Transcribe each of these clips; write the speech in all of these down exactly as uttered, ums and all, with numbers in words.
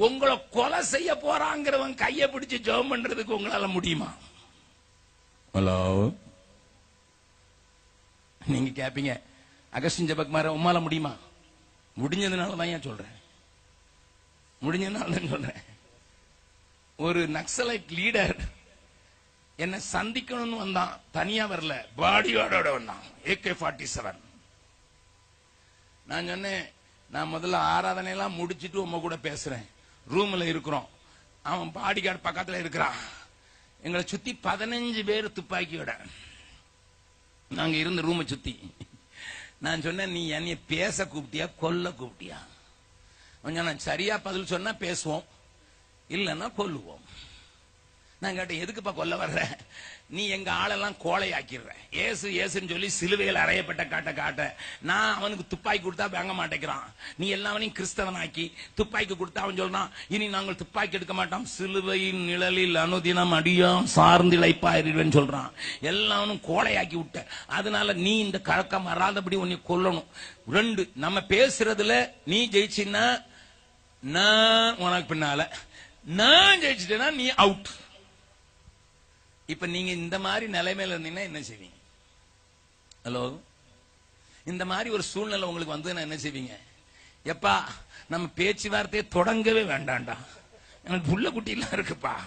உங்களை கொலை செய்ய போறாங்கிறவன் கையை பிடிச்சு ஜெபம் பண்றதுக்கு உங்களால முடியுமா? ஹலோ, நீங்க கேப்பீங்க, அகஸ்டின் ஜெபக்குமார உம்மால முடியுமா? முடிஞ்சதுனால தான் ஏன் சொல்றேன், முடிஞ்சதுனால தான் சொல்றேன். ஒரு நக்சலைட் லீடர் என்ன சந்திக்கணும்னு வந்தான், தனியா வரல, பாடியோட வந்தான், ஏகே ஃபார்ட்டி செவன். நான் சொன்னேன், நான் முதல்ல ஆராதனை எல்லாம் முடிச்சிட்டு உங்க கூட பேசுறேன், ரூம்ல இருக்கிறோம், அவன் பாடிகார்டு பக்கத்துல இருக்கிறான், எங்களை சுத்தி பதினஞ்சு பேர் துப்பாக்கியோட நாங்க இருந்த ரூமை சுத்தி. நான் சொன்னேன், நீ என்னைய பேச கூப்பிட்டியா கொல்ல கூப்பிட்டியா? கொஞ்சம் சரியா பதில் சொன்னா பேசுவோம், இல்லன்னா கொல்லுவோம். நான் கேட்டேன், எதுக்குப்பா கொல்ல வர்ற? நீ எங்க ஆளெல்லாம் கோழையாக்கிடுற, ஏசு ஏசுன்னு சொல்லி சிலுவையில் அறையப்பட்ட காட்ட காட்ட நான் அவனுக்கு துப்பாக்கி கொடுத்தா வாங்க மாட்டேங்கிறான், நீ எல்லாவனையும் கிறிஸ்தவன் ஆக்கி துப்பாக்கி கொடுத்தா அவன் சொல்றான், இனி நாங்கள் துப்பாக்கி எடுக்க மாட்டோம், சிலுவையின் நிழலில் அனுதினம் அடியாம் சார்ந்து இழைப்பாயிருவேன்னு சொல்றான். எல்லாவனும் கோழையாக்கி விட்ட, அதனால நீ இந்த கழக்கம் வராதபடி உன்னை கொல்லணும். ரெண்டு, நம்ம பேசுறதுல நீ ஜெயிச்சின்னா நான் உனக்கு பின்னால, நான் ஜெயிச்சிட்டேன்னா நீ அவுட். இப்ப நீங்க இந்த மாதிரி நிலைமையில இருந்தீங்கன்னா என்ன செய்வீங்க? ஹலோ, இந்த மாதிரி ஒரு சூழ்நிலை உங்களுக்கு வந்து என்ன செய்வீங்க? எப்பா நம்ம பேச்சுவார்த்தையை தொடங்கவே வேண்டாம்டா, எனக்கு புள்ள குட்டி எல்லாம் இருக்குப்பா,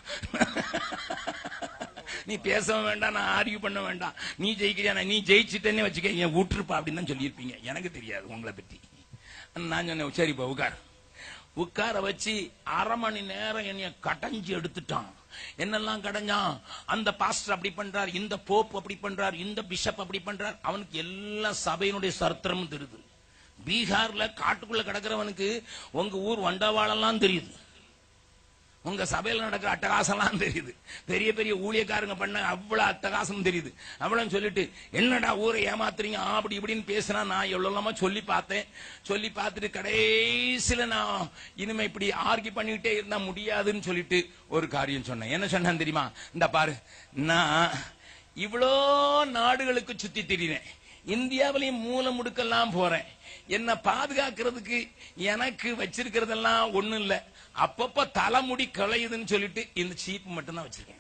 நீ பேசவும் வேண்டாம், நான் ஆர்கியூ பண்ண வேண்டாம், நீ ஜெயிக்கிறியா, நீ ஜெயிச்சுட்டேன்னு வச்சுக்க, என் விட்டுருப்பா அப்படின்னு தான் சொல்லியிருப்பீங்க. எனக்கு தெரியாது உங்களை பத்தி. நான் சொன்னேன், சரிப்பா உட்கார். உட்கார வச்சு அரை மணி நேரம் என்னைய கடைஞ்சி எடுத்துட்டான். என்னெல்லாம் கடைஞ்சான், அந்த பாஸ்டர் அப்படி பண்றார், இந்த போப் அப்படி பண்றார், இந்த பிஷப் அப்படி பண்றார். அவனுக்கு எல்லா சபையினுடைய சரித்திரமும் தெரியுது. பீகார்ல காட்டுக்குள்ள கிடக்கிறவனுக்கு உங்க ஊர் வண்டவாளெல்லாம் தெரியுது, உங்க சபையில நடக்கிற அட்டகாசம்லாம் தெரியுது, பெரிய பெரிய ஊழியக்காரங்க பண்ண அவ்வளவு அட்டகாசம் தெரியுது. அவ்வளவு சொல்லிட்டு என்னடா ஊரை ஏமாத்துறீங்க அப்படி இப்படின்னு பேசினா நான் எவ்வளவு சொல்லி பார்த்தேன். சொல்லி பார்த்துட்டு கடைசியில நான் இனிமே இப்படி ஆர்கி பண்ணிக்கிட்டே இருந்தா முடியாதுன்னு சொல்லிட்டு ஒரு காரியம் சொன்னேன். என்ன சொன்னேன் தெரியுமா? இந்த பாரு, நான் இவ்வளோ நாடுகளுக்கு சுத்தி திரிறேன், இந்தியாவிலையும் மூல முடுக்கெல்லாம் போறேன், என்ன பாதுகாக்கிறதுக்கு எனக்கு வச்சிருக்கிறதெல்லாம் ஒண்ணும் இல்ல, அப்பப்ப தலைமுடி களையுதுன்னு சொல்லிட்டு இந்த சீப்பு மட்டும் தான் வச்சிருக்கேன்.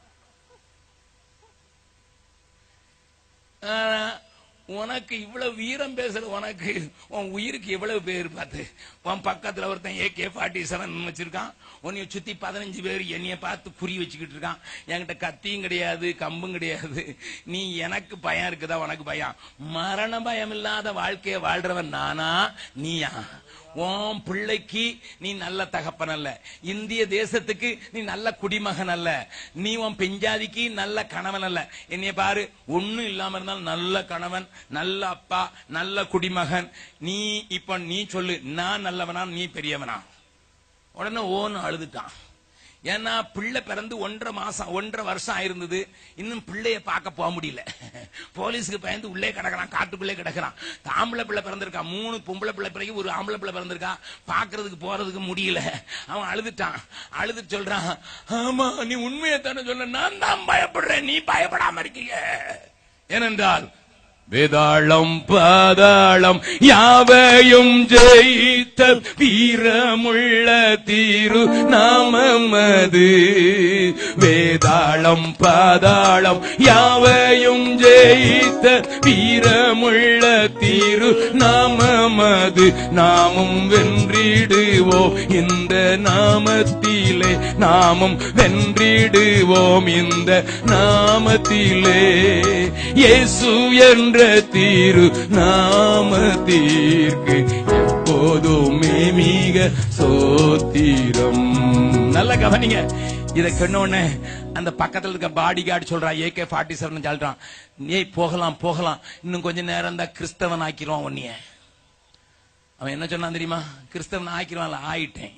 உனக்கு இவ்வளவு வீரம் பேசுற உனக்கு உன் உயிருக்கு எவ்வளவு பேர் பார்த்து, உன் பக்கத்துல ஒருத்தன் ஏகே ஃபார்ட்டி செவன் வச்சிருக்கான், உன்னைய சுத்தி பதினஞ்சு பேர் என்னைய பார்த்து குறி வச்சுக்கிட்டு இருக்கான், என்கிட்ட கத்தியும் கிடையாது கம்பும் கிடையாது, நீ எனக்கு பயம் இருக்குதா? உனக்கு பயம்? மரண பயம் இல்லாத வாழ்க்கைய வாழ்றவன் நானா நீயா? உன் பிள்ளைக்கு நீ நல்ல தகப்பன் அல்ல, இந்திய தேசத்துக்கு நீ நல்ல குடிமகன் அல்ல, நீ உன் பெஞ்சாதிக்கு நல்ல கணவன் அல்ல. என்னைய பாரு, ஒண்ணும் இல்லாம இருந்தாலும் நல்ல கணவன், நல்ல அப்பா, நல்ல குடிமகன். நீ இப்ப நீ சொல்லு, நான் நல்லவனா நீ பெரியவனா? உடனே ஓன்னு அழுதுட்டான். ஏன்னா பிள்ளை பிறந்து ஒன்றரை மாசம் ஒன்றரை வருஷம் ஆயிருந்தது, இன்னும் பிள்ளைய பார்க்க போக முடியல. போலீஸுக்கு பயந்து உள்ளே கிடக்கிறான், காட்டுக்குள்ளே கிடக்கிறான். ஆம்பளை பிள்ளை பிறந்திருக்கா, மூணு பொம்பளை பிள்ளை பிறகு ஒரு ஆம்பளை பிள்ளை பிறந்திருக்கா, பாக்குறதுக்கு போறதுக்கு முடியல. அவன் அழுதுட்டான். அழுது சொல்றான், ஆமா நீ உண்மையை தானே சொல்ல, நான் தான் பயப்படுறேன், நீ பயப்படாம இருக்கீங்க. ஏனென்றால் வேதாளம் பாதாளம் யாவையும் ஜெயித்த வீரமுள்ள தீரு நாமமது. வேதாளம் பாதாளம் யாவையும் ஜெயித்த வீரமுள்ள தீரு நாமமது. நாமும் வென்றிடுவோம் இந்த நாமத்திலே, நாமும் வென்றிடுவோம் இந்த நாமத்திலே. இயேசு என்ற தீரு நாமத்திற்கு எப்போதுமே மிக சோத்திரம். நல்ல கவனிங்க, இதை சொன்னோடனே அந்த பக்கத்துல இருக்க பாடி கார்டு சொல்றான், ஏகே ஃபார்ட்டி செவன் சொல்றான், ஏய் போகலாம் போகலாம், இன்னும் கொஞ்ச நேரம் தான் கிறிஸ்தவன் ஆக்கிடுவான் உன்னைய. அவன் என்ன சொன்னான் தெரியுமா? கிறிஸ்தவன் ஆக்கிடுவான்ல. ஆயிட்டேன்.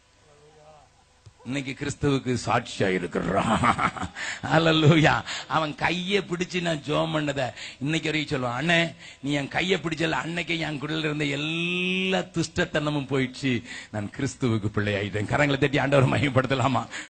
இன்னைக்கு கிறிஸ்துவுக்கு சாட்சியா இருக்கிறான். அல்லேலூயா. அவன் கையை பிடிச்சு நான் ஜெபம் பண்ணத இன்னைக்கு வரைக்கும் சொல்லுவான், அண்ணே நீ என் கையை பிடிச்சல, அன்னைக்கு என் குடல இருந்த எல்லா துஷ்டத்தனமும் போயிடுச்சு, நான் கிறிஸ்துவுக்கு பிள்ளை ஆயிட்டேன். கரங்களை தட்டி ஆண்டவரை மகிமைப்படுத்தலாமா?